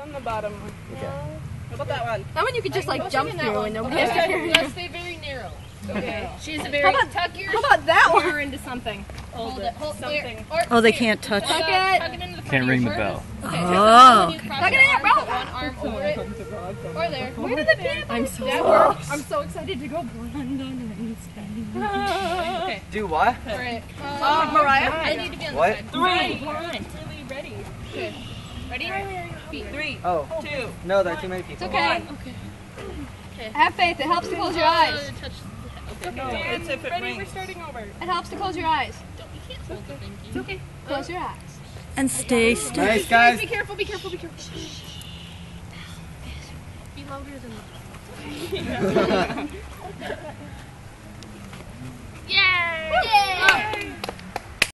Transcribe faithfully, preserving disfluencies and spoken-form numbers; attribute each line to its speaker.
Speaker 1: on the bottom one.
Speaker 2: Okay.
Speaker 1: How about that one?
Speaker 3: That one you could just like jump through and nobody has to hear you.
Speaker 4: Let's stay very narrow.
Speaker 1: Okay.
Speaker 4: She's very.
Speaker 3: How about,
Speaker 4: tuck your
Speaker 3: how about that one?
Speaker 1: You're into something.
Speaker 4: Hold it. Hold
Speaker 1: something.
Speaker 4: Or,
Speaker 5: Oh, they can't touch.
Speaker 4: Tuck it. Tuck it into the front
Speaker 6: Can't
Speaker 4: of
Speaker 6: ring
Speaker 4: your
Speaker 6: the
Speaker 4: shirt.
Speaker 6: bell.
Speaker 4: Okay.
Speaker 5: Oh,
Speaker 4: Tuck
Speaker 5: okay.
Speaker 4: it in your belt. One arm over it. Or there.
Speaker 3: Where did the peanut butter?
Speaker 1: I'm so
Speaker 3: That works. I'm so excited to go blend on
Speaker 4: Okay.
Speaker 2: Do what?
Speaker 4: Alright.
Speaker 1: Uh, Mariah?
Speaker 4: I need to be on
Speaker 2: What?
Speaker 4: the side.
Speaker 1: Three.
Speaker 4: Really ready. Okay. Ready? Feet.
Speaker 1: Three.
Speaker 2: Oh,
Speaker 1: Two.
Speaker 2: no, there are too many people.
Speaker 3: It's okay.
Speaker 4: Okay.
Speaker 3: Have faith. It helps to close your eyes.
Speaker 4: Uh, touch. Okay.
Speaker 1: No, it's if it
Speaker 4: Ready?
Speaker 1: rings.
Speaker 4: We're starting over.
Speaker 3: It helps to close your eyes.
Speaker 4: Don't, you can't hold the thing.
Speaker 3: It's okay. Close your eyes.
Speaker 5: And stay still.
Speaker 2: Nice, guys.
Speaker 4: Be careful. Be careful. Be careful. Be louder than. Yay! Yay!